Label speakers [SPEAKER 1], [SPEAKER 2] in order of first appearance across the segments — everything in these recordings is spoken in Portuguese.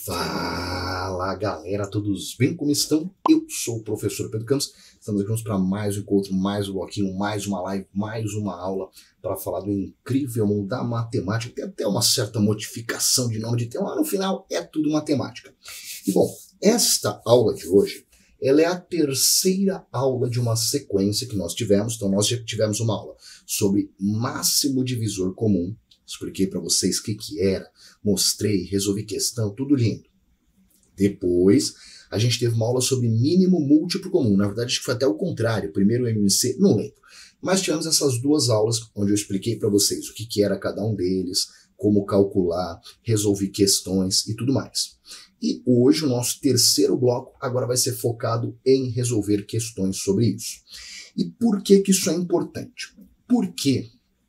[SPEAKER 1] Fala galera, todos bem? Como estão? Eu sou o professor Pedro Campos, estamos aqui para mais um encontro, mais um bloquinho, mais uma live, mais uma aula para falar do incrível mundo da matemática. Tem até uma certa modificação de nome de tema, lá no final é tudo matemática. E bom, esta aula de hoje, ela é a terceira aula de uma sequência que nós tivemos. Então nós já tivemos uma aula sobre máximo divisor comum, expliquei para vocês o que era, mostrei, resolvi questão, tudo lindo. Depois, a gente teve uma aula sobre mínimo múltiplo comum. Na verdade, acho que foi até o contrário. Primeiro o MMC, não lembro. Mas tivemos essas duas aulas onde eu expliquei para vocês o que era cada um deles, como calcular, resolvi questões e tudo mais. E hoje o nosso terceiro bloco agora vai ser focado em resolver questões sobre isso. E por que isso é importante? Porque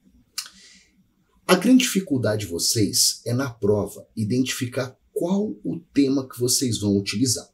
[SPEAKER 1] a grande dificuldade de vocês é, na prova, identificar qual o tema que vocês vão utilizar.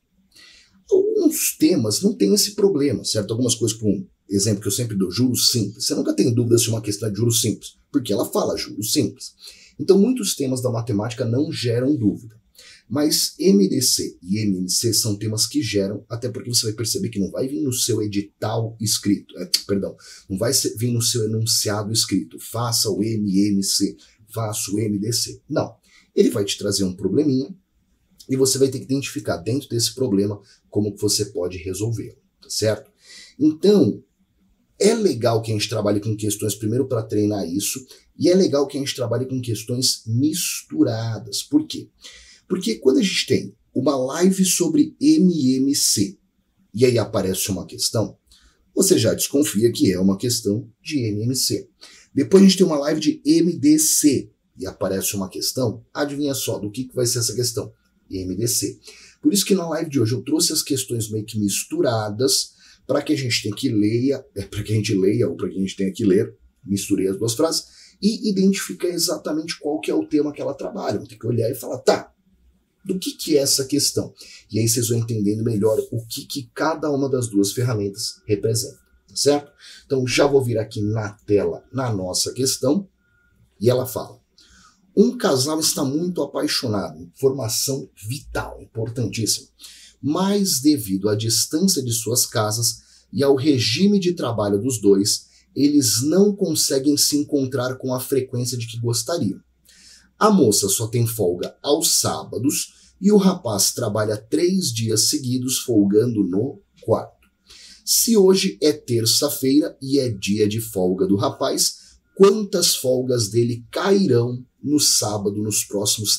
[SPEAKER 1] Alguns temas não têm esse problema, certo? Algumas coisas, por um exemplo que eu sempre dou, juros simples. Você nunca tem dúvida se uma questão é de juros simples, porque ela fala juros simples. Então, muitos temas da matemática não geram dúvida. Mas MDC e MMC são temas que geram, até porque você vai perceber que não vai vir no seu edital escrito, não vai vir no seu enunciado escrito, faça o MMC, faça o MDC. Não, ele vai te trazer um probleminha e você vai ter que identificar dentro desse problema como que você pode resolvê-lo, tá certo? Então, é legal que a gente trabalhe com questões primeiro para treinar isso, e é legal que a gente trabalhe com questões misturadas. Por quê? Porque quando a gente tem uma live sobre MMC e aí aparece uma questão, você já desconfia que é uma questão de MMC. Depois a gente tem uma live de MDC e aparece uma questão, adivinha só do que vai ser essa questão? MDC. Por isso que na live de hoje eu trouxe as questões meio que misturadas para que a gente tenha que leia, para que a gente leia ou para que a gente tenha que ler, misturei as duas frases, e identificar exatamente qual que é o tema que ela trabalha. Tem que olhar e falar, tá, do que é essa questão? E aí vocês vão entendendo melhor o que cada uma das duas ferramentas representa, tá certo? Então já vou vir aqui na tela, na nossa questão, e ela fala: um casal está muito apaixonado, informação vital, importantíssima, mas devido à distância de suas casas e ao regime de trabalho dos dois, eles não conseguem se encontrar com a frequência de que gostariam. A moça só tem folga aos sábados e o rapaz trabalha 3 dias seguidos folgando no quarto. Se hoje é terça-feira e é dia de folga do rapaz, quantas folgas dele cairão no sábado nos próximos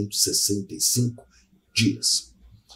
[SPEAKER 1] 365 dias?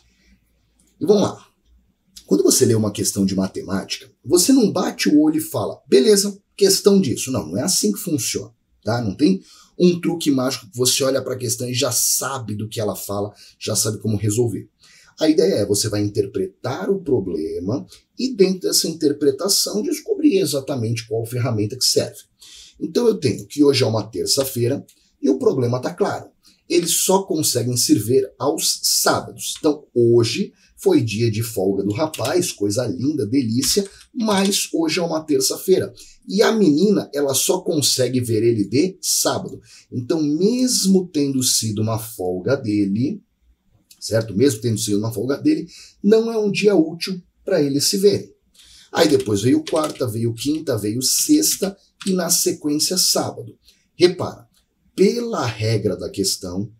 [SPEAKER 1] E vamos lá. Quando você lê uma questão de matemática, você não bate o olho e fala, beleza, questão disso. Não, não é assim que funciona, tá? Não tem um truque mágico que você olha para a questão e já sabe do que ela fala, já sabe como resolver. A ideia é você vai interpretar o problema e dentro dessa interpretação descobrir exatamente qual ferramenta que serve. Então eu tenho que hoje é uma terça-feira e o problema está claro. Eles só conseguem servir aos sábados. Então hoje foi dia de folga do rapaz, coisa linda, delícia, mas hoje é uma terça-feira. E a menina, ela só consegue ver ele de sábado. Então, mesmo tendo sido uma folga dele, certo? Mesmo tendo sido uma folga dele, não é um dia útil para eles se verem. Aí depois veio quarta, veio quinta, veio sexta e na sequência sábado. Repara, pela regra da questão,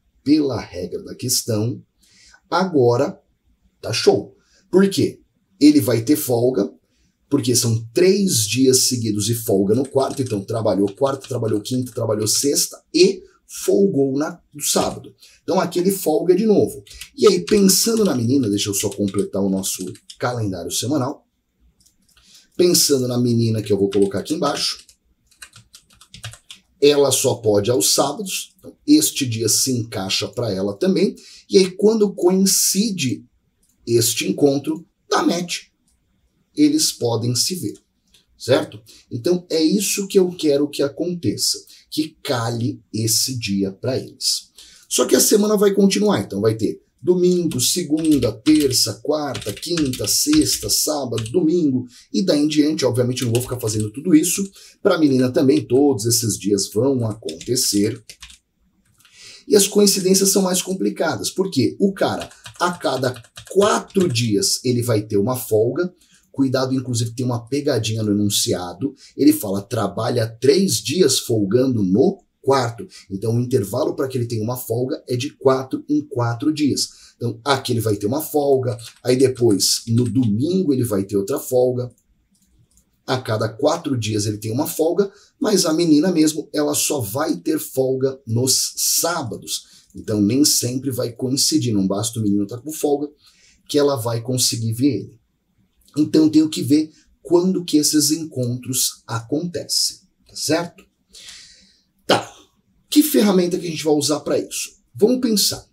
[SPEAKER 1] agora tá show. Por quê? Ele vai ter folga, porque são 3 dias seguidos e folga no quarto, então trabalhou quarta, trabalhou quinta, trabalhou sexta e folgou no sábado. Então aqui ele folga de novo. E aí, pensando na menina, deixa eu só completar o nosso calendário semanal. Pensando na menina que eu vou colocar aqui embaixo, ela só pode aos sábados, então este dia se encaixa para ela também, e aí quando coincide este encontro, dá match, eles podem se ver, certo? Então é isso que eu quero que aconteça, que calhe esse dia para eles. Só que a semana vai continuar, então vai ter domingo, segunda, terça, quarta, quinta, sexta, sábado, domingo, e daí em diante. Obviamente eu não vou ficar fazendo tudo isso. Para a menina também, todos esses dias vão acontecer. E as coincidências são mais complicadas, porque o cara, a cada 4 dias, ele vai ter uma folga. Cuidado, inclusive, tem uma pegadinha no enunciado. Ele fala, trabalha 3 dias folgando no quarto. Então, o intervalo para que ele tenha uma folga é de 4 em 4 dias. Então, aqui ele vai ter uma folga, aí depois, no domingo, ele vai ter outra folga. A cada 4 dias ele tem uma folga, mas a menina mesmo, ela só vai ter folga nos sábados. Então, nem sempre vai coincidir, não basta o menino estar com folga, que ela vai conseguir ver ele. Então, tenho que ver quando que esses encontros acontecem, tá certo? Tá, que ferramenta que a gente vai usar para isso? Vamos pensar.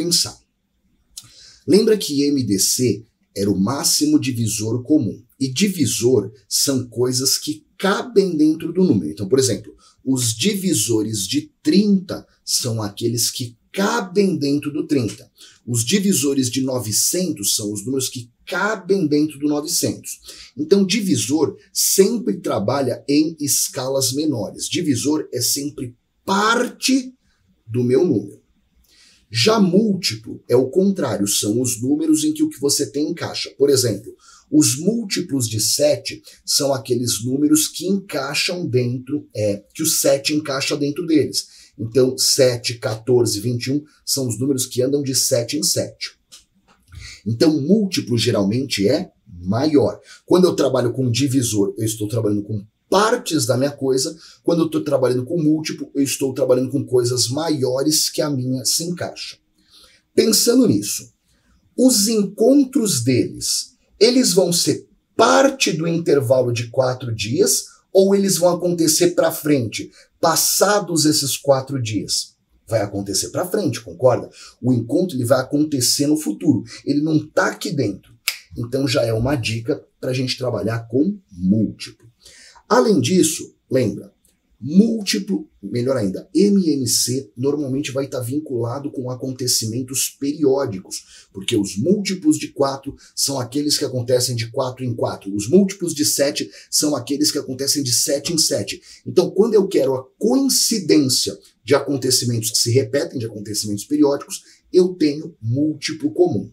[SPEAKER 1] Lembra que MDC era o máximo divisor comum. E divisor são coisas que cabem dentro do número. Então, por exemplo, os divisores de 30 são aqueles que cabem dentro do 30. Os divisores de 900 são os números que cabem dentro do 900. Então, divisor sempre trabalha em escalas menores. Divisor é sempre parte do meu número. Já múltiplo é o contrário, são os números em que o que você tem encaixa. Por exemplo, os múltiplos de 7 são aqueles números que encaixam dentro, que o 7 encaixa dentro deles. Então, 7, 14, 21 são os números que andam de 7 em 7. Então, múltiplo geralmente é maior. Quando eu trabalho com divisor, eu estou trabalhando com partes da minha coisa. Quando eu estou trabalhando com múltiplo, eu estou trabalhando com coisas maiores que a minha se encaixa. Pensando nisso, os encontros deles, eles vão ser parte do intervalo de 4 dias ou eles vão acontecer para frente, passados esses 4 dias? Vai acontecer para frente, concorda? O encontro ele vai acontecer no futuro, ele não está aqui dentro. Então já é uma dica para a gente trabalhar com múltiplo. Além disso, lembra, múltiplo, melhor ainda, MMC normalmente vai estar vinculado com acontecimentos periódicos, porque os múltiplos de 4 são aqueles que acontecem de 4 em 4, os múltiplos de 7 são aqueles que acontecem de 7 em 7. Então, quando eu quero a coincidência de acontecimentos que se repetem, de acontecimentos periódicos, eu tenho múltiplo comum.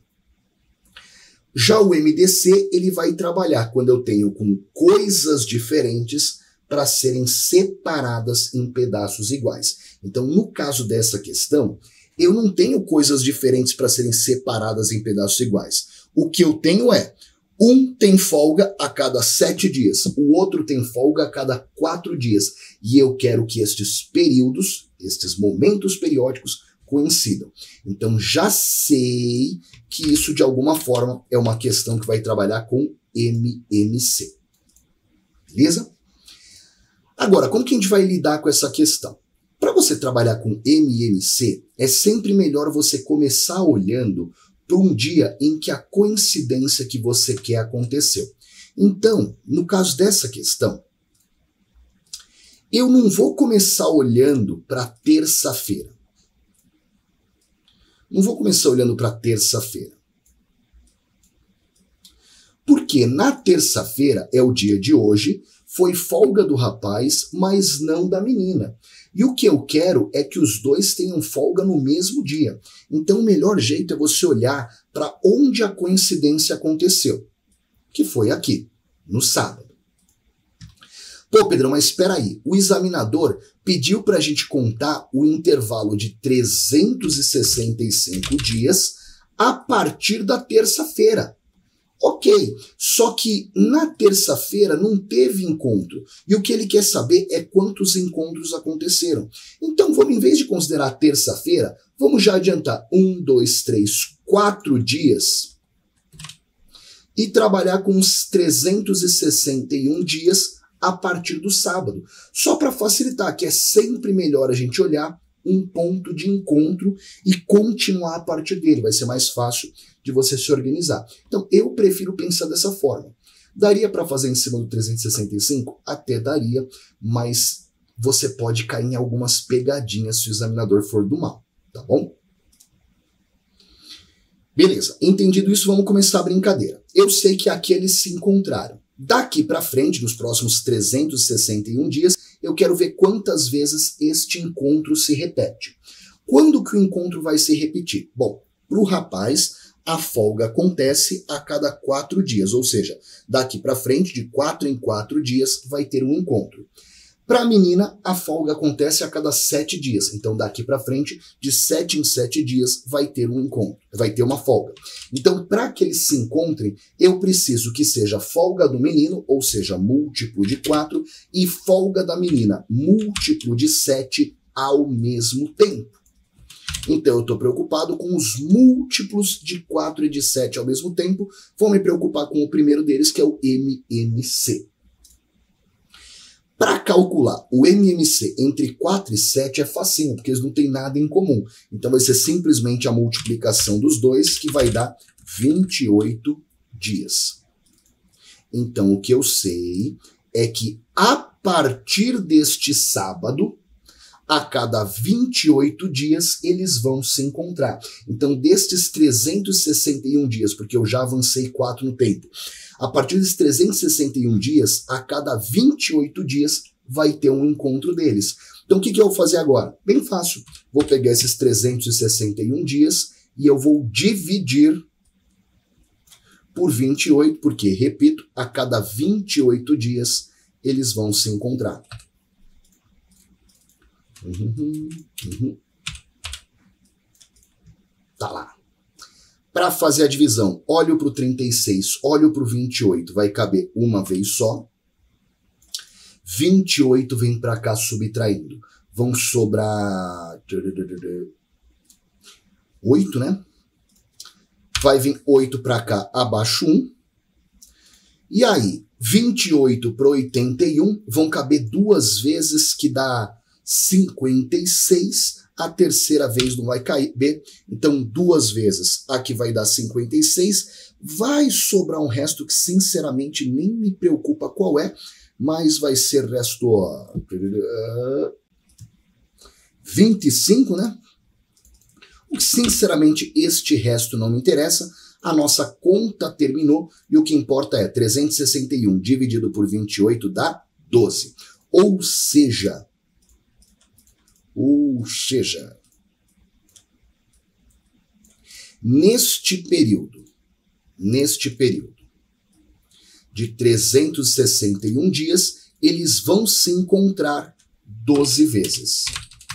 [SPEAKER 1] Já o MDC, ele vai trabalhar quando eu tenho com coisas diferentes para serem separadas em pedaços iguais. Então, no caso dessa questão, eu não tenho coisas diferentes para serem separadas em pedaços iguais. O que eu tenho é, um tem folga a cada 7 dias, o outro tem folga a cada 4 dias. E eu quero que estes períodos, estes momentos periódicos, coincidam. Então, já sei que isso, de alguma forma, é uma questão que vai trabalhar com MMC. Beleza? Agora, como que a gente vai lidar com essa questão? Para você trabalhar com MMC, é sempre melhor você começar olhando para um dia em que a coincidência que você quer aconteceu. Então, no caso dessa questão, eu não vou começar olhando para terça-feira. Não vou começar olhando para terça-feira. Porque na terça-feira é o dia de hoje, foi folga do rapaz, mas não da menina. E o que eu quero é que os dois tenham folga no mesmo dia. Então o melhor jeito é você olhar para onde a coincidência aconteceu, que foi aqui, no sábado. Pô, Pedro, mas espera aí, o examinador pediu para a gente contar o intervalo de 365 dias a partir da terça-feira. Ok, só que na terça-feira não teve encontro. E o que ele quer saber é quantos encontros aconteceram. Então, vamos, em vez de considerar terça-feira, vamos já adiantar 1, 2, 3, 4 dias e trabalhar com os 361 dias a partir do sábado. Só para facilitar, que é sempre melhor a gente olhar um ponto de encontro e continuar a partir dele. Vai ser mais fácil de você se organizar. Então, eu prefiro pensar dessa forma. Daria para fazer em cima do 365? Até daria, mas você pode cair em algumas pegadinhas se o examinador for do mal, tá bom? Beleza, entendido isso, vamos começar a brincadeira. Eu sei que aqui eles se encontraram. Daqui para frente, nos próximos 361 dias, eu quero ver quantas vezes este encontro se repete. Quando que o encontro vai se repetir? Bom, para o rapaz, a folga acontece a cada 4 dias, ou seja, daqui para frente, de 4 em 4 dias, vai ter um encontro. Para a menina, a folga acontece a cada 7 dias. Então, daqui para frente, de 7 em 7 dias, vai ter um encontro, vai ter uma folga. Então, para que eles se encontrem, eu preciso que seja folga do menino, ou seja, múltiplo de 4, e folga da menina, múltiplo de 7 ao mesmo tempo. Então, eu estou preocupado com os múltiplos de 4 e de 7 ao mesmo tempo. Vou me preocupar com o primeiro deles, que é o MMC. Para calcular o MMC entre 4 e 7 é facinho, porque eles não têm nada em comum. Então vai ser simplesmente a multiplicação dos dois, que vai dar 28 dias. Então o que eu sei é que a partir deste sábado, a cada 28 dias, eles vão se encontrar. Então destes 361 dias, porque eu já avancei 4 no tempo, a partir desses 361 dias, a cada 28 dias, vai ter um encontro deles. Então, o que eu vou fazer agora? Bem fácil. Vou pegar esses 361 dias e eu vou dividir por 28, porque, repito, a cada 28 dias, eles vão se encontrar. Tá lá. Para fazer a divisão, olho para o 36, olho para o 28, vai caber uma vez só. 28 vem para cá subtraindo. Vão sobrar 8, né? Vai vir 8 para cá, abaixo 1. E aí, 28 para 81 vão caber 2 vezes, que dá 56. A terceira vez não vai caber, então 2 vezes aqui vai dar 56, vai sobrar um resto que sinceramente nem me preocupa qual é, mas vai ser resto 25, né? O que sinceramente este resto não me interessa, a nossa conta terminou e o que importa é 361 dividido por 28 dá 12, ou seja, neste período de 361 dias, eles vão se encontrar 12 vezes.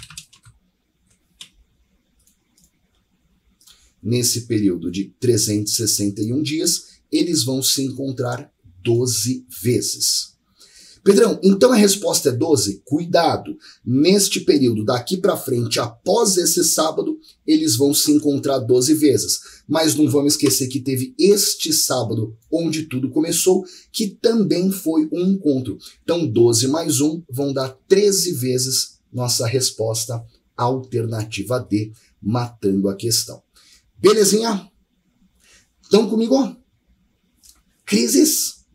[SPEAKER 1] Nesse período de 361 dias, eles vão se encontrar 12 vezes. Pedrão, então a resposta é 12? Cuidado, neste período daqui para frente, após esse sábado, eles vão se encontrar 12 vezes. Mas não vamos esquecer que teve este sábado, onde tudo começou, que também foi um encontro. Então 12 mais 1 vão dar 13 vezes nossa resposta alternativa D, matando a questão. Belezinha? Estão comigo? Crises?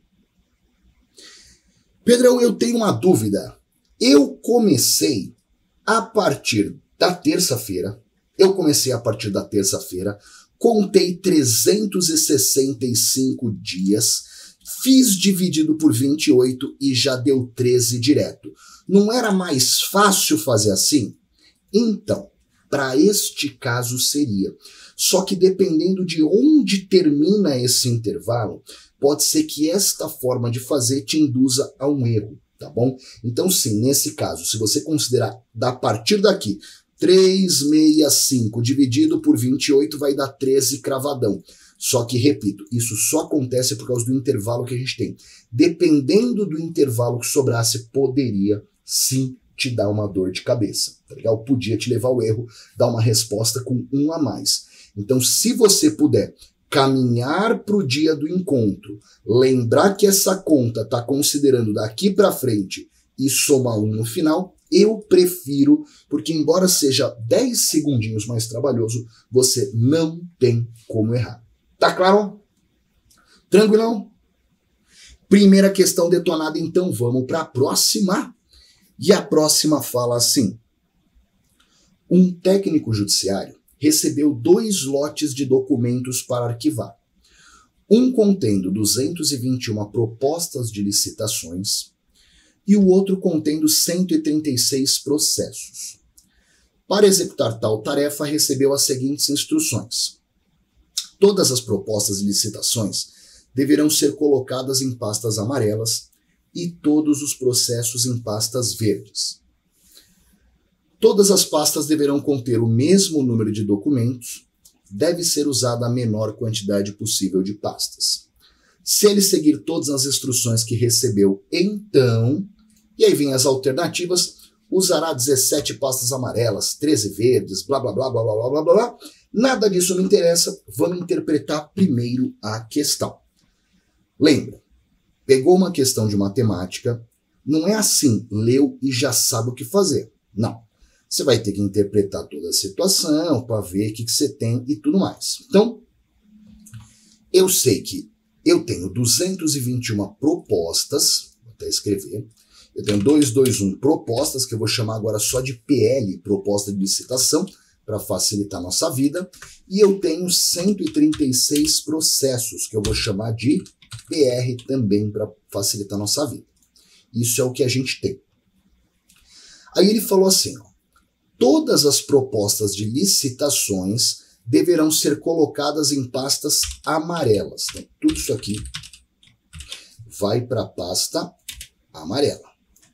[SPEAKER 1] Pedrão, eu tenho uma dúvida. Eu comecei a partir da terça-feira, contei 365 dias, fiz dividido por 28 e já deu 13 direto. Não era mais fácil fazer assim? Então, para este caso seria. Só que dependendo de onde termina esse intervalo, pode ser que esta forma de fazer te induza a um erro, tá bom? Então sim, nesse caso, se você considerar a partir daqui, 365 dividido por 28 vai dar 13 cravadão. Só que, repito, isso só acontece por causa do intervalo que a gente tem. Dependendo do intervalo que sobrasse, poderia sim te dar uma dor de cabeça, tá legal? Podia te levar ao erro, dar uma resposta com 1 a mais. Então, se você puder caminhar para o dia do encontro, lembrar que essa conta está considerando daqui para frente e somar 1 no final, eu prefiro, porque embora seja 10 segundinhos mais trabalhoso, você não tem como errar. Tá claro? Tranquilão? Primeira questão detonada, então vamos para a próxima. E a próxima fala assim: um técnico judiciário recebeu 2 lotes de documentos para arquivar. Um contendo 221 propostas de licitações e o outro contendo 136 processos. Para executar tal tarefa, recebeu as seguintes instruções. Todas as propostas e licitações deverão ser colocadas em pastas amarelas e todos os processos em pastas verdes. Todas as pastas deverão conter o mesmo número de documentos, deve ser usada a menor quantidade possível de pastas. Se ele seguir todas as instruções que recebeu, então, e aí vem as alternativas, usará 17 pastas amarelas, 13 verdes, blá blá blá blá blá blá blá blá. Nada disso me interessa, vamos interpretar primeiro a questão. Lembra, pegou uma questão de matemática, não é assim, leu e já sabe o que fazer. Não. Você vai ter que interpretar toda a situação para ver o que você tem e tudo mais. Então, eu sei que eu tenho 221 propostas, vou até escrever, eu tenho 221 propostas, que eu vou chamar agora só de PL, proposta de licitação, para facilitar a nossa vida, e eu tenho 136 processos, que eu vou chamar de PR também, para facilitar a nossa vida. Isso é o que a gente tem. Aí ele falou assim, ó, todas as propostas de licitações deverão ser colocadas em pastas amarelas. Então, tudo isso aqui vai para a pasta amarela.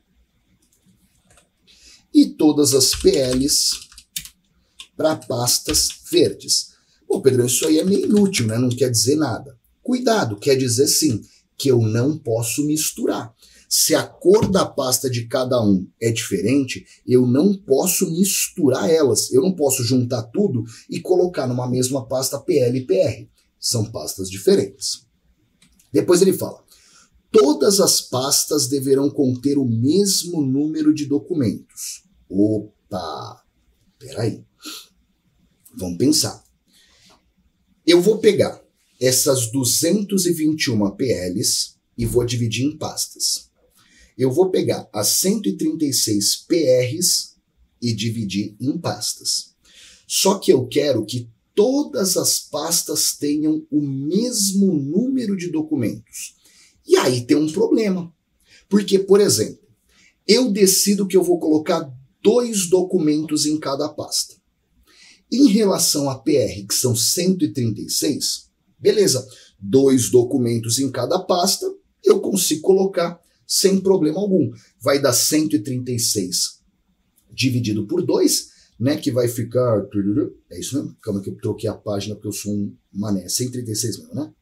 [SPEAKER 1] E todas as PLs para pastas verdes. Pô, Pedrão, isso aí é meio inútil, né? Não quer dizer nada. Cuidado, quer dizer sim, que eu não posso misturar. Se a cor da pasta de cada um é diferente, eu não posso misturar elas. Eu não posso juntar tudo e colocar numa mesma pasta PL e PR. São pastas diferentes. Depois ele fala, todas as pastas deverão conter o mesmo número de documentos. Opa, peraí. Vamos pensar. Eu vou pegar essas 221 PLs e vou dividir em pastas. Eu vou pegar as 136 PRs e dividir em pastas. Só que eu quero que todas as pastas tenham o mesmo número de documentos. E aí tem um problema. Porque, por exemplo, eu decido que eu vou colocar 2 documentos em cada pasta. Em relação a PR, que são 136, beleza, 2 documentos em cada pasta, eu consigo colocar sem problema algum. Vai dar 136 dividido por 2, né, que vai ficar... É isso mesmo? Calma que eu troquei a página porque eu sou um mané. 136 mesmo, né?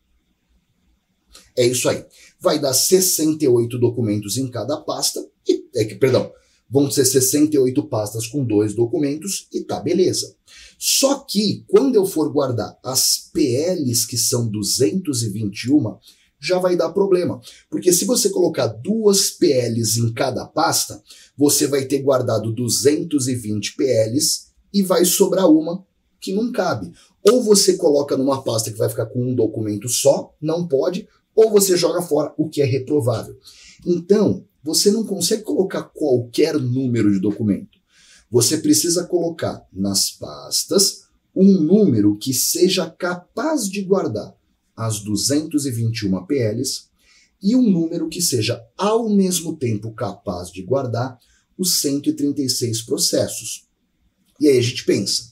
[SPEAKER 1] É isso aí. Vai dar 68 documentos em cada pasta. Perdão, vão ser 68 pastas com 2 documentos e tá, beleza. Só que, quando eu for guardar as PLs, que são 221, já vai dar problema. Porque se você colocar 2 PLs em cada pasta, você vai ter guardado 220 PLs e vai sobrar uma que não cabe. Ou você coloca numa pasta que vai ficar com um documento só, não pode, ou você joga fora, o que é reprovável. Então, você não consegue colocar qualquer número de documento. Você precisa colocar nas pastas um número que seja capaz de guardar as 221 PLs e um número que seja ao mesmo tempo capaz de guardar os 136 processos. E aí a gente pensa,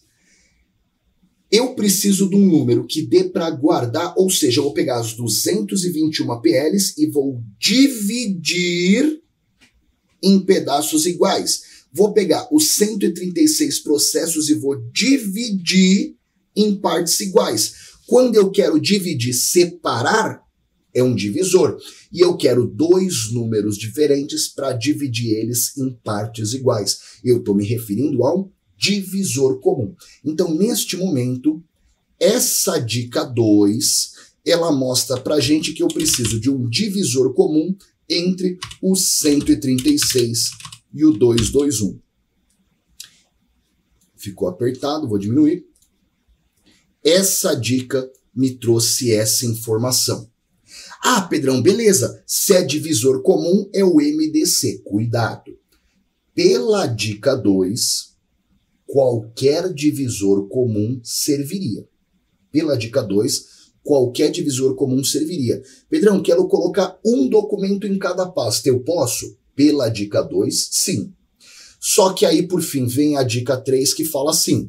[SPEAKER 1] eu preciso de um número que dê para guardar, ou seja, eu vou pegar as 221 PLs e vou dividir em pedaços iguais. Vou pegar os 136 processos e vou dividir em partes iguais. Quando eu quero dividir, separar, é um divisor. E eu quero 2 números diferentes para dividir eles em partes iguais. Eu estou me referindo ao divisor comum. Então, neste momento, essa dica 2, ela mostra para a gente que eu preciso de um divisor comum entre os 136 e o 221. Ficou apertado, vou diminuir. Essa dica me trouxe essa informação. Ah, Pedrão, beleza. Se é divisor comum, é o MDC. Cuidado. Pela dica 2, qualquer divisor comum serviria. Pela dica 2, qualquer divisor comum serviria. Pedrão, quero colocar um documento em cada pasta. Eu posso? Pela dica 2, sim. Só que aí, por fim, vem a dica 3 que fala assim: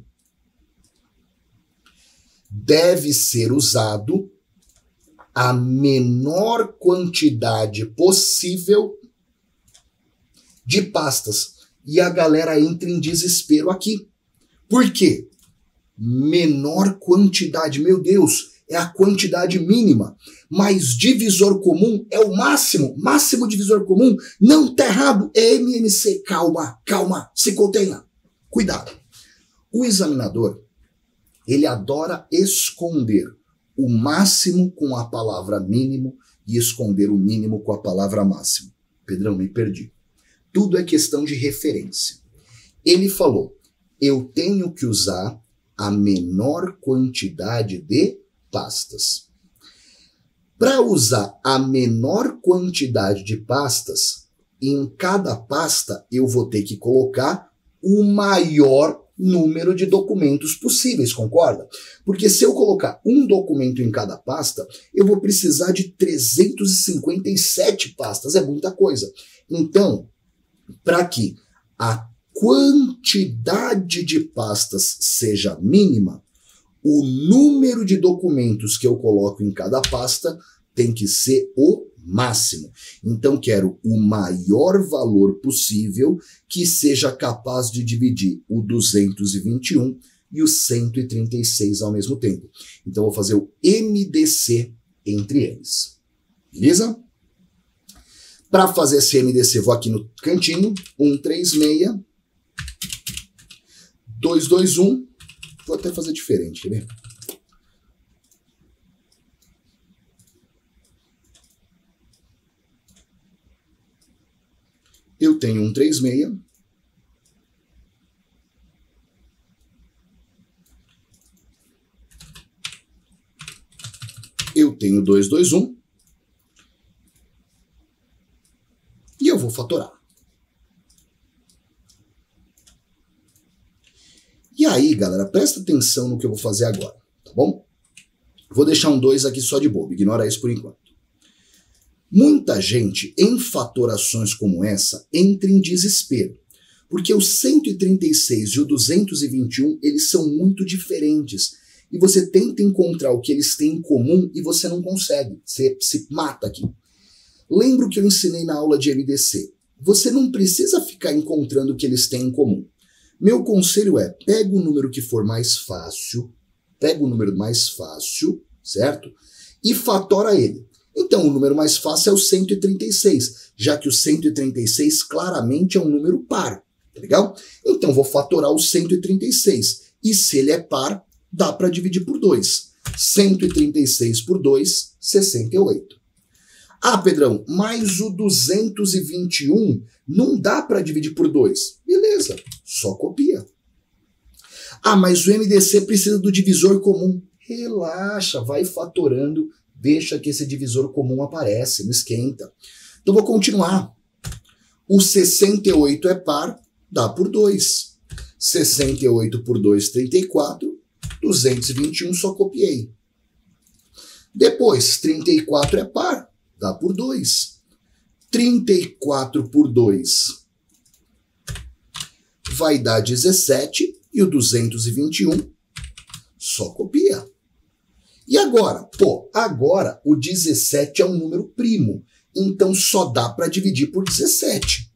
[SPEAKER 1] deve ser usado a menor quantidade possível de pastas. E a galera entra em desespero aqui. Por quê? Menor quantidade, meu Deus, é a quantidade mínima. Mas divisor comum é o máximo. Máximo divisor comum não tá errado, é MMC. Calma, calma, se contenha. Cuidado. O examinador, ele adora esconder o máximo com a palavra mínimo e esconder o mínimo com a palavra máximo. Pedrão, me perdi. Tudo é questão de referência. Ele falou, eu tenho que usar a menor quantidade de pastas. Para usar a menor quantidade de pastas, em cada pasta eu vou ter que colocar o maior número de documentos possíveis, concorda? Porque se eu colocar um documento em cada pasta, eu vou precisar de 357 pastas, é muita coisa. Então, para que a quantidade de pastas seja mínima, o número de documentos que eu coloco em cada pasta tem que ser o máximo. Então, quero o maior valor possível que seja capaz de dividir o 221 e o 136 ao mesmo tempo. Então, vou fazer o MDC entre eles. Beleza? Para fazer esse MDC, vou aqui no cantinho, 136, 221, vou até fazer diferente, quer ver? Eu tenho 136, eu tenho 221, e eu vou fatorar. E aí, galera, presta atenção no que eu vou fazer agora, tá bom? Vou deixar um 2 aqui só de bobo, ignora isso por enquanto. Muita gente, em fatorações como essa, entra em desespero, porque o 136 e o 221, eles são muito diferentes, e você tenta encontrar o que eles têm em comum e você não consegue, você se mata aqui. Lembra o que eu ensinei na aula de MDC? Você não precisa ficar encontrando o que eles têm em comum. Meu conselho é, pega o número que for mais fácil, certo? E fatora ele. Então, o número mais fácil é o 136, já que o 136 claramente é um número par, tá legal? Então, vou fatorar o 136. E se ele é par, dá para dividir por 2. 136 por 2, 68. Ah, Pedrão, mas o 221 não dá para dividir por 2. Beleza, só copia. Ah, mas o MDC precisa do divisor comum. Relaxa, vai fatorando, deixa que esse divisor comum aparece, não esquenta. Então vou continuar. O 68 é par, dá por 2. 68 por 2, 34. 221 só copiei. Depois, 34 é par, dá por 2. 34 por 2 vai dar 17 e o 221 só copia. E agora? Pô, agora o 17 é um número primo, então só dá para dividir por 17.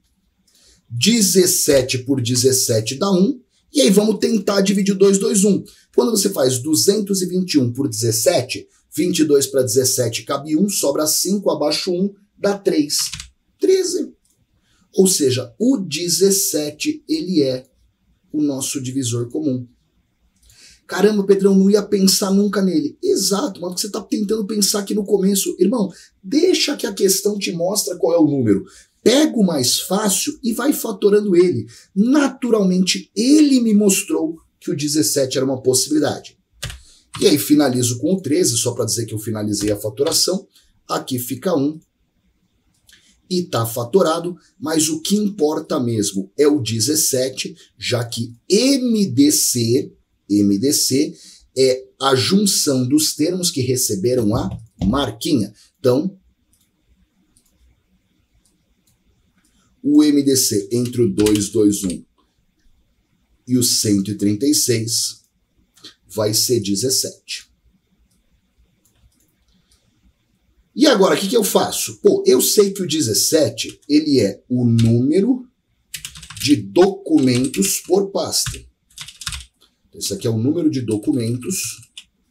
[SPEAKER 1] 17 por 17 dá 1, e aí vamos tentar dividir o 221. Quando você faz 221 por 17, 22 para 17 cabe 1, sobra 5, abaixo 1, dá 3. 13. Ou seja, o 17, ele é o nosso divisor comum. Caramba, Pedrão, não ia pensar nunca nele. Exato, mas você está tentando pensar aqui no começo. Irmão, deixa que a questão te mostre qual é o número. Pega o mais fácil e vai fatorando ele. Naturalmente, ele me mostrou que o 17 era uma possibilidade. E aí finalizo com o 13, só para dizer que eu finalizei a fatoração. Aqui fica 1. E está fatorado, mas o que importa mesmo é o 17, já que MDC é a junção dos termos que receberam a marquinha. Então, o MDC entre o 221 e o 136 vai ser 17. E agora, o que eu faço? Pô, eu sei que o 17, ele é o número de documentos por pasta. Esse aqui é o número de documentos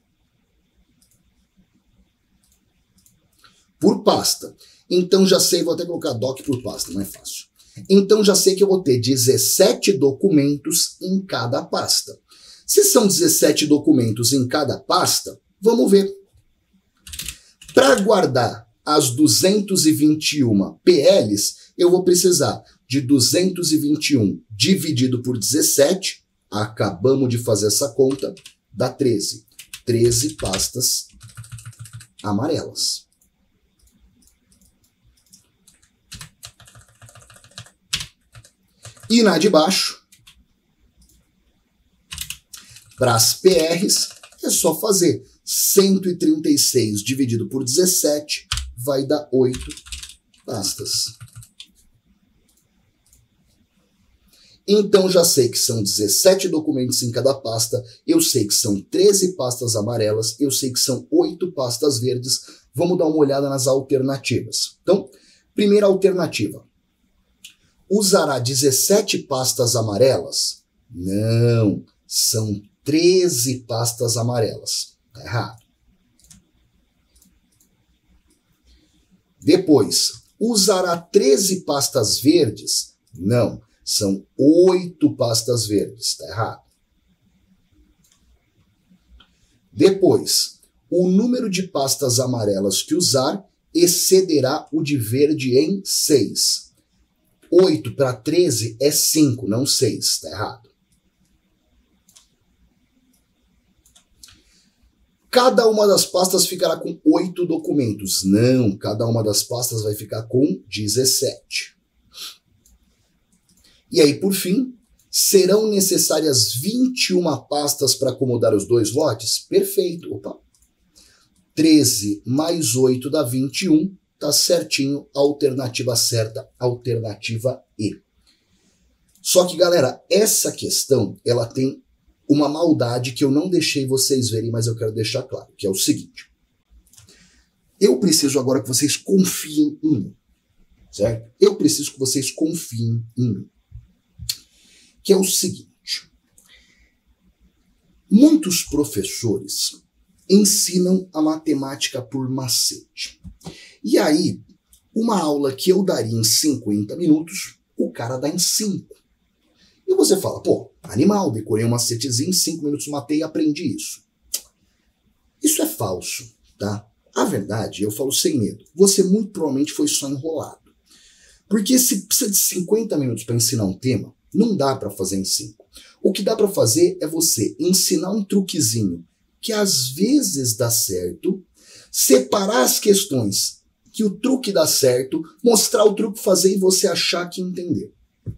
[SPEAKER 1] por pasta. Então já sei, vou até colocar doc por pasta, não é fácil. Então já sei que eu vou ter 17 documentos em cada pasta. Se são 17 documentos em cada pasta, vamos ver. Para guardar as 221 PLs, eu vou precisar de 221 dividido por 17, acabamos de fazer essa conta, dá 13. 13 pastas amarelas. E na de baixo, para as PRs, é só fazer 136 dividido por 17, vai dar 8 pastas. Então já sei que são 17 documentos em cada pasta, eu sei que são 13 pastas amarelas, eu sei que são 8 pastas verdes. Vamos dar uma olhada nas alternativas. Então, primeira alternativa. Usará 17 pastas amarelas? Não, são 13 pastas amarelas. Tá errado. Depois, usará 13 pastas verdes? Não, são 8 pastas verdes. Tá errado. Depois, o número de pastas amarelas que usar excederá o de verde em 6. 8 para 13 é 5, não 6. Está errado. Cada uma das pastas ficará com 8 documentos. Não, cada uma das pastas vai ficar com 17. E aí, por fim, serão necessárias 21 pastas para acomodar os dois lotes? Perfeito. Opa. 13 mais 8 dá 21. Tá certinho, alternativa certa, alternativa E. Só que, galera, essa questão, ela tem uma maldade que eu não deixei vocês verem, mas eu quero deixar claro, que é o seguinte. Eu preciso agora que vocês confiem em mim, certo? Eu preciso que vocês confiem em mim. Que é o seguinte. Muitos professores ensinam a matemática por macete. E aí, uma aula que eu daria em 50 minutos, o cara dá em 5. E você fala, pô, animal, decorei um macetezinho, em 5 minutos matei e aprendi isso. Isso é falso, tá? A verdade, eu falo sem medo, você muito provavelmente foi só enrolado. Porque se precisa de 50 minutos para ensinar um tema, não dá para fazer em 5. O que dá para fazer é você ensinar um truquezinho que às vezes dá certo, separar as questões que o truque dá certo, mostrar o truque fazer e você achar que entendeu.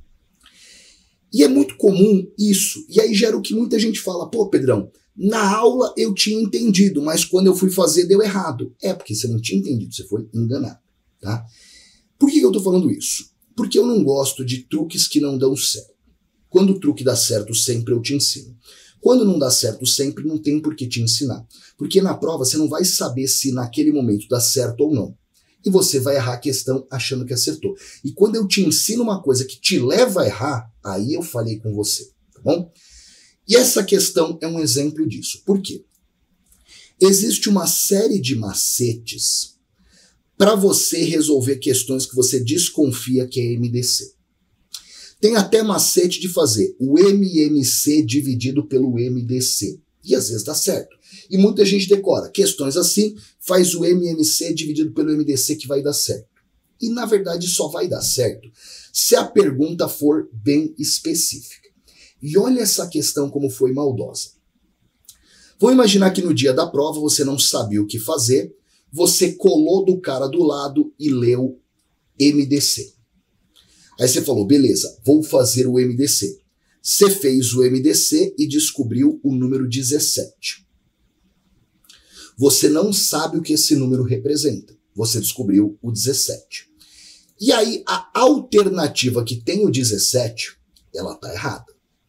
[SPEAKER 1] E é muito comum isso. E aí gera o que muita gente fala, pô, Pedrão, na aula eu tinha entendido, mas quando eu fui fazer deu errado. É, porque você não tinha entendido, você foi enganado, tá? Por que eu tô falando isso? Porque eu não gosto de truques que não dão certo. Quando o truque dá certo sempre, eu te ensino. Quando não dá certo sempre, não tem por que te ensinar. Porque na prova você não vai saber se naquele momento dá certo ou não. E você vai errar a questão achando que acertou. E quando eu te ensino uma coisa que te leva a errar, aí eu falei com você, tá bom? E essa questão é um exemplo disso. Por quê? Existe uma série de macetes para você resolver questões que você desconfia que é MDC. Tem até macete de fazer o MMC dividido pelo MDC. E às vezes dá certo. E muita gente decora questões assim, faz o MMC dividido pelo MDC que vai dar certo. E na verdade só vai dar certo se a pergunta for bem específica. E olha essa questão como foi maldosa. Vamos imaginar que no dia da prova você não sabia o que fazer, você colou do cara do lado e leu MDC. Aí você falou, beleza, vou fazer o MDC. Você fez o MDC e descobriu o número 17. Você não sabe o que esse número representa. Você descobriu o 17. E aí a alternativa que tem o 17, ela está errada.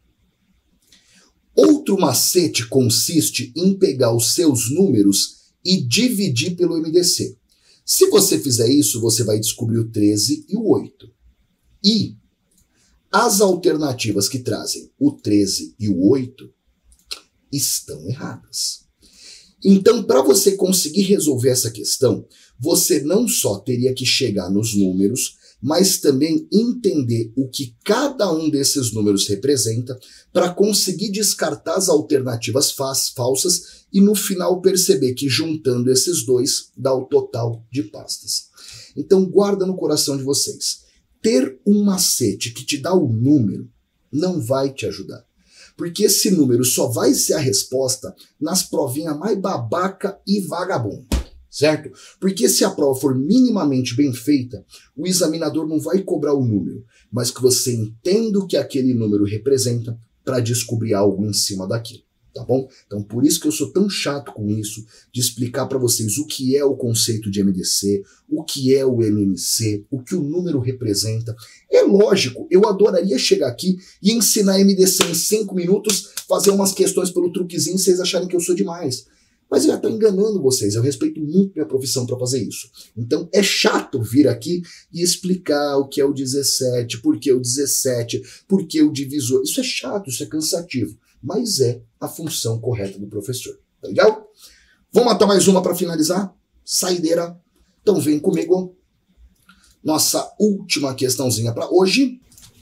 [SPEAKER 1] Outro macete consiste em pegar os seus números e dividir pelo MDC. Se você fizer isso, você vai descobrir o 13 e o 8. E as alternativas que trazem o 13 e o 8 estão erradas. Então, para você conseguir resolver essa questão, você não só teria que chegar nos números, mas também entender o que cada um desses números representa para conseguir descartar as alternativas falsas e no final perceber que juntando esses dois dá o total de pastas. Então guarda no coração de vocês. Ter um macete que te dá o número não vai te ajudar. Porque esse número só vai ser a resposta nas provinhas mais babaca e vagabundo. Certo? Porque se a prova for minimamente bem feita, o examinador não vai cobrar o número, mas que você entenda o que aquele número representa para descobrir algo em cima daquilo, tá bom? Então por isso que eu sou tão chato com isso, de explicar para vocês o que é o conceito de MDC, o que é o MMC, o que o número representa. É lógico, eu adoraria chegar aqui e ensinar MDC em 5 minutos, fazer umas questões pelo truquezinho e vocês acharem que eu sou demais. Mas eu já estou enganando vocês, eu respeito muito minha profissão para fazer isso. Então é chato vir aqui e explicar o que é o 17, por que o 17, por que o divisor. Isso é chato, isso é cansativo, mas é a função correta do professor. Tá legal? Vamos matar mais uma para finalizar? Saideira. Então vem comigo. Nossa última questãozinha para hoje.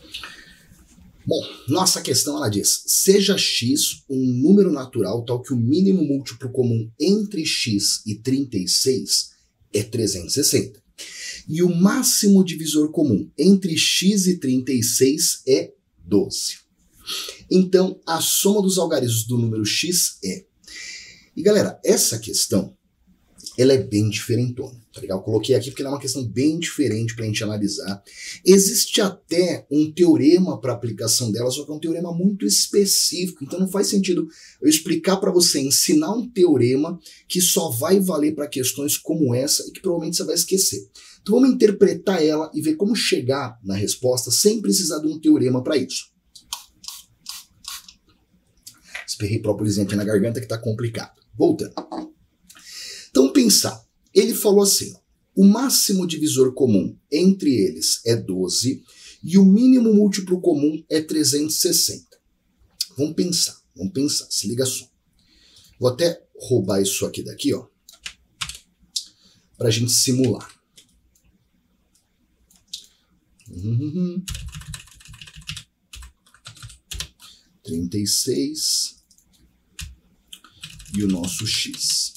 [SPEAKER 1] Bom, nossa questão ela diz, seja x um número natural tal que o mínimo múltiplo comum entre x e 36 é 360. E o máximo divisor comum entre x e 36 é 12. Então, a soma dos algarismos do número x é... E galera, essa questão, ela é bem diferentona, tá legal? Eu coloquei aqui porque ela é uma questão bem diferente para a gente analisar. Existe até um teorema para aplicação dela, só que é um teorema muito específico, então não faz sentido eu explicar para você, ensinar um teorema que só vai valer para questões como essa e que provavelmente você vai esquecer. Então vamos interpretar ela e ver como chegar na resposta sem precisar de um teorema para isso. Esperrei própolis aqui na garganta que tá complicado. Voltando. Então pensar, ele falou assim, ó, o máximo divisor comum entre eles é 12 e o mínimo múltiplo comum é 360. Vamos pensar, se liga só. Vou até roubar isso aqui daqui, ó, pra gente simular. 36 e o nosso x.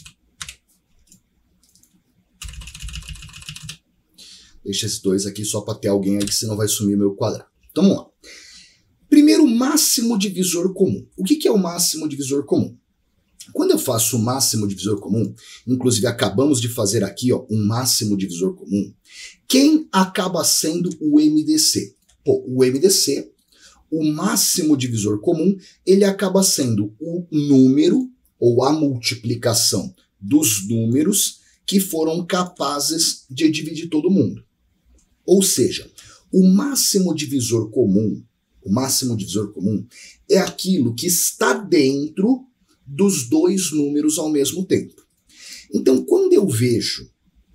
[SPEAKER 1] Deixa esses dois aqui só para ter alguém aí que senão vai sumir o meu quadrado. Então vamos lá. Primeiro, máximo divisor comum. O que é o máximo divisor comum? Quando eu faço o máximo divisor comum, inclusive acabamos de fazer aqui ó, um máximo divisor comum, quem acaba sendo o MDC? Pô, o MDC, o máximo divisor comum, ele acaba sendo o número ou a multiplicação dos números que foram capazes de dividir todo mundo. Ou seja, o máximo divisor comum é aquilo que está dentro dos dois números ao mesmo tempo. Então, quando eu vejo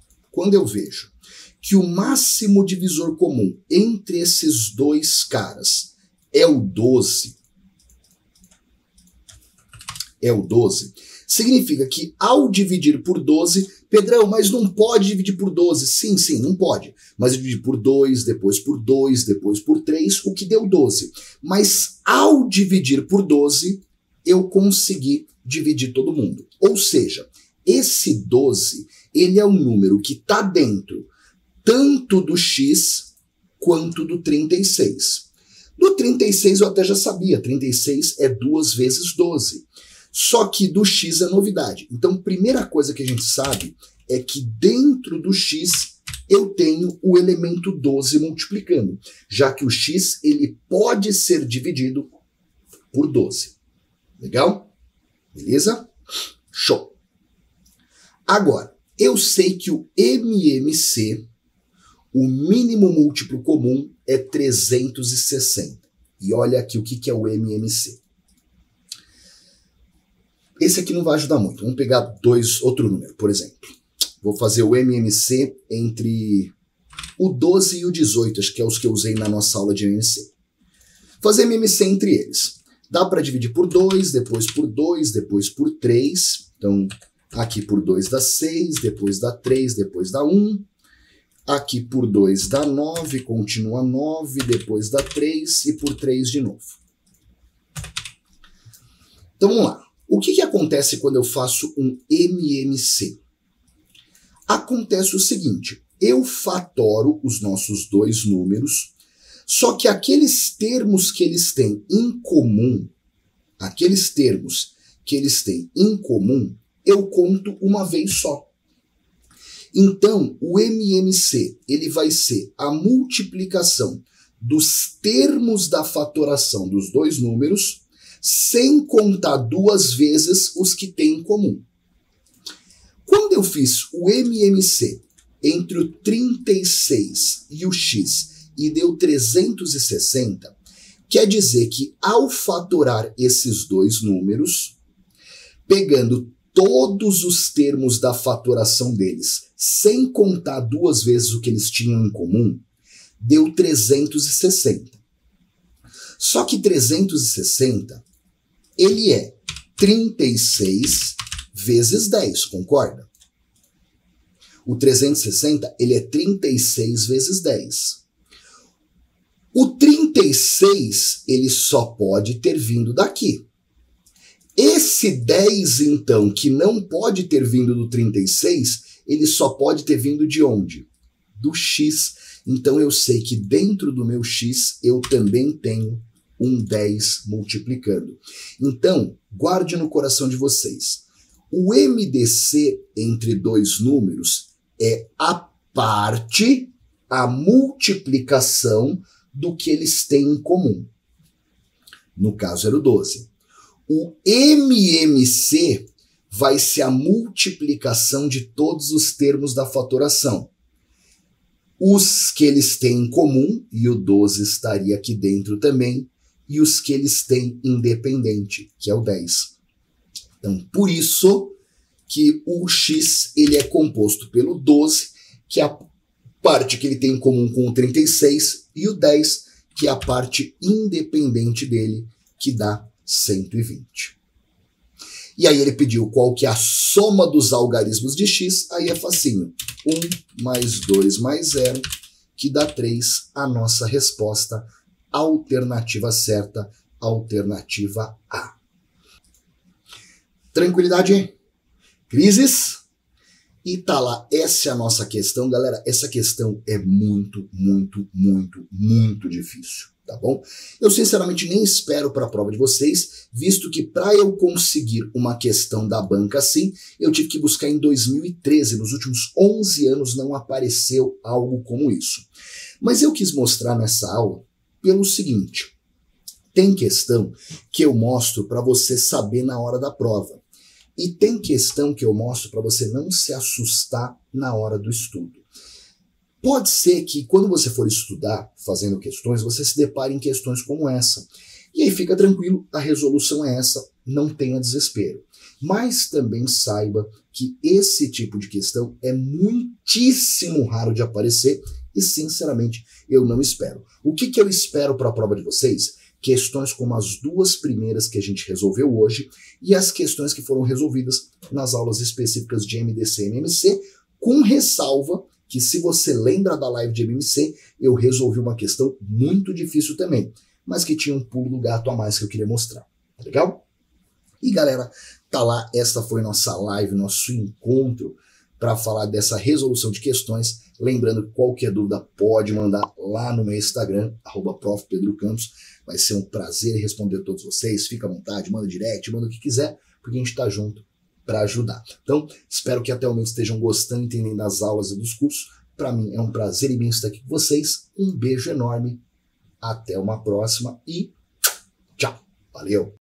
[SPEAKER 1] que o máximo divisor comum entre esses dois caras é o 12, significa que ao dividir por 12, Pedrão, mas não pode dividir por 12. Sim, não pode. Mas eu dividi por 2, depois por 2, depois por 3, o que deu 12. Mas ao dividir por 12, eu consegui dividir todo mundo. Ou seja, esse 12, ele é um número que está dentro tanto do x quanto do 36. Do 36 eu até já sabia, 36 é 2 vezes 12. Só que do x é novidade. Então, primeira coisa que a gente sabe é que dentro do x eu tenho o elemento 12 multiplicando, já que o x ele pode ser dividido por 12. Legal? Beleza? Show! Agora, eu sei que o MMC, o mínimo múltiplo comum é 360. E olha aqui o que é o MMC. Esse aqui não vai ajudar muito. Vamos pegar outro número, por exemplo. Vou fazer o MMC entre o 12 e o 18, acho que é os que eu usei na nossa aula de MMC. Fazer MMC entre eles. Dá para dividir por 2, depois por 2, depois por 3. Então, aqui por 2 dá 6, depois dá 3, depois dá 1. Aqui por 2 dá 9, continua 9, depois dá 3 e por 3 de novo. Então vamos lá. O que acontece quando eu faço um MMC? Acontece o seguinte, eu fatoro os nossos dois números, só que aqueles termos que eles têm em comum, eu conto uma vez só. Então, o MMC ele vai ser a multiplicação dos termos da fatoração dos dois números, sem contar duas vezes os que têm em comum. Quando eu fiz o MMC entre o 36 e o x e deu 360, quer dizer que ao fatorar esses dois números, pegando todos os termos da fatoração deles, sem contar duas vezes o que eles tinham em comum, deu 360. Só que 360, ele é 36 vezes 10, concorda? O 360, ele é 36 vezes 10. O 36, ele só pode ter vindo daqui. Esse 10, então, que não pode ter vindo do 36, ele só pode ter vindo de onde? Do x. Então eu sei que dentro do meu x eu também tenho um 10 multiplicando. Então, guarde no coração de vocês. O MDC entre dois números é a multiplicação do que eles têm em comum. No caso era o 12. O MMC vai ser a multiplicação de todos os termos da fatoração. Os que eles têm em comum, e o 12 estaria aqui dentro também, e os que eles têm independente, que é o 10. Então, por isso que o x ele é composto pelo 12, que é a parte que ele tem em comum com o 36, e o 10, que é a parte independente dele, que dá 120. E aí ele pediu qual que é a soma dos algarismos de x, aí é facinho. 1 mais 2 mais 0, que dá 3, a nossa resposta, alternativa certa, alternativa A. Tranquilidade? Crises? E tá lá, essa é a nossa questão, galera. Essa questão é muito, muito, muito, muito difícil, tá bom? Eu sinceramente nem espero para a prova de vocês, visto que para eu conseguir uma questão da banca assim, eu tive que buscar em 2013, nos últimos 11 anos não apareceu algo como isso. Mas eu quis mostrar nessa aula pelo seguinte, tem questão que eu mostro para você saber na hora da prova. E tem questão que eu mostro para você não se assustar na hora do estudo. Pode ser que quando você for estudar, fazendo questões, você se depare em questões como essa. E aí fica tranquilo, a resolução é essa, não tenha desespero. Mas também saiba que esse tipo de questão é muitíssimo raro de aparecer e, sinceramente, eu não espero. O que eu espero para a prova de vocês? Questões como as duas primeiras que a gente resolveu hoje e as questões que foram resolvidas nas aulas específicas de MDC e MMC, com ressalva que se você lembra da live de MMC, eu resolvi uma questão muito difícil também, mas que tinha um pulo do gato a mais que eu queria mostrar. Tá legal? E galera, tá lá, esta foi nossa live, nosso encontro para falar dessa resolução de questões. Lembrando que qualquer dúvida pode mandar lá no meu Instagram, @profpedrocampos. Vai ser um prazer responder a todos vocês. Fica à vontade, manda direct, manda o que quiser, porque a gente está junto para ajudar. Então, espero que até o momento estejam gostando, entendendo das aulas e dos cursos. Para mim é um prazer imenso estar aqui com vocês. Um beijo enorme, até uma próxima e tchau. Valeu!